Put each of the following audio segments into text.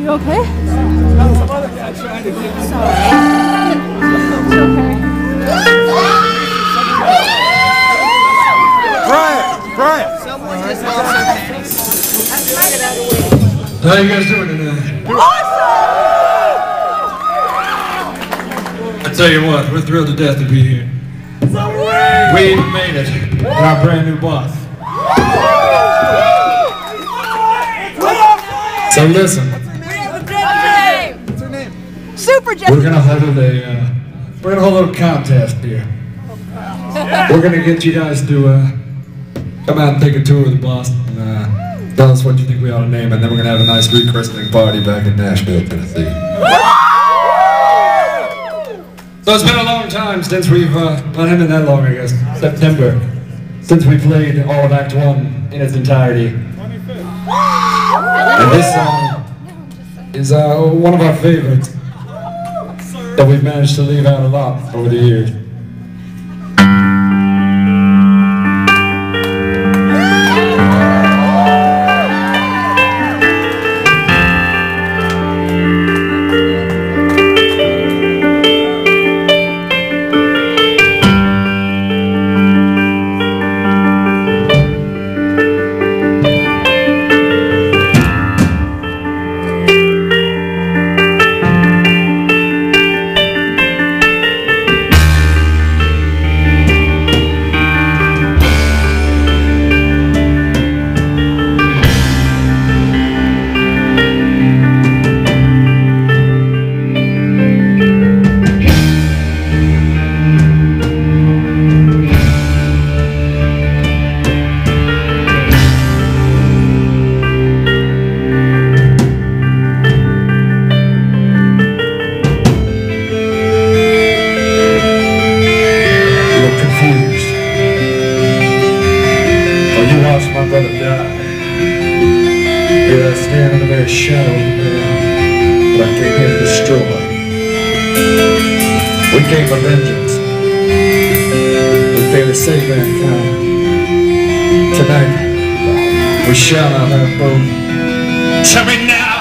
You okay? Sorry. It's okay. Brian! How you guys doing tonight? I tell you what, we're thrilled to death to be here. We made it in our brand new bus. So listen. What's her name? Super Jeff. We're gonna hold a little contest here. We're gonna get you guys to come out and take a tour of the bus and tell us what you think we ought to name it, and then we're gonna have a nice rechristening party back in Nashville, Tennessee. So it's been a long time since we've, not even that long, I guess, September, since we played all of Act 1 in its entirety. And this song is one of our favorites that we've managed to leave out a lot over the years. My brother died. Here I stand in the very shadow of the man that I came here to destroy. We came for vengeance. We came to save mankind. Tonight, we shall not have both. Tell me now.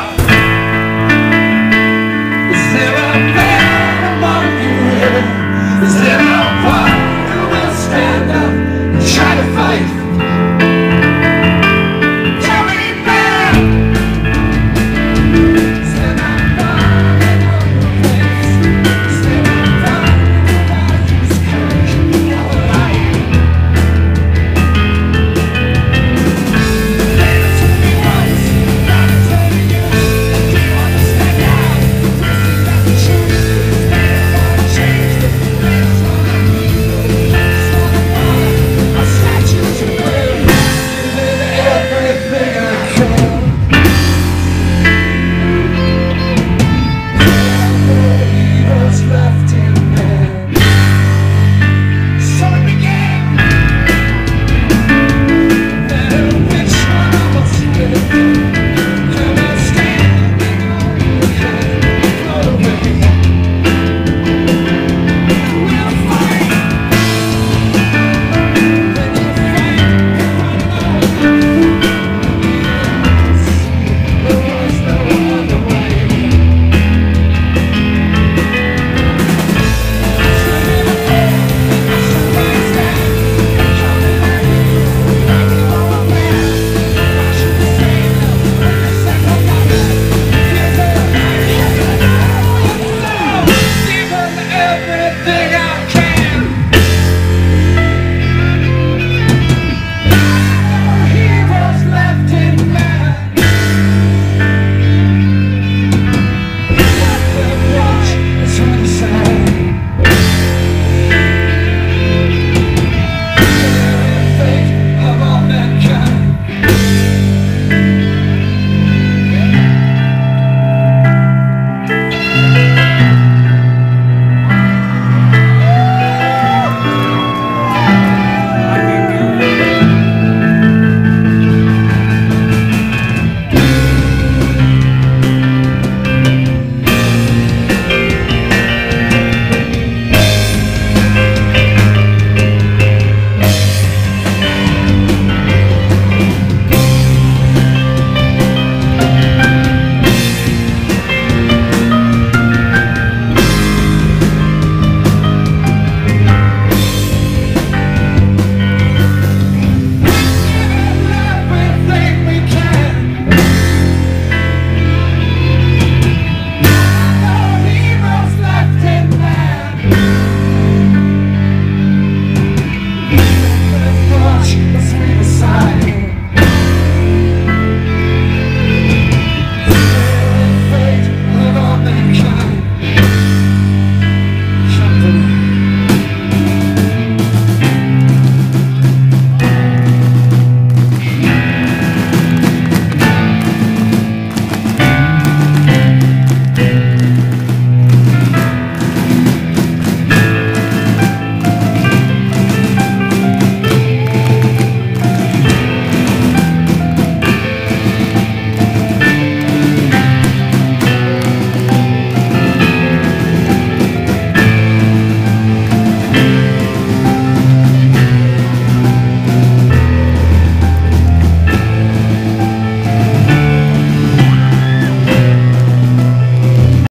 Is there a man among you? Is there a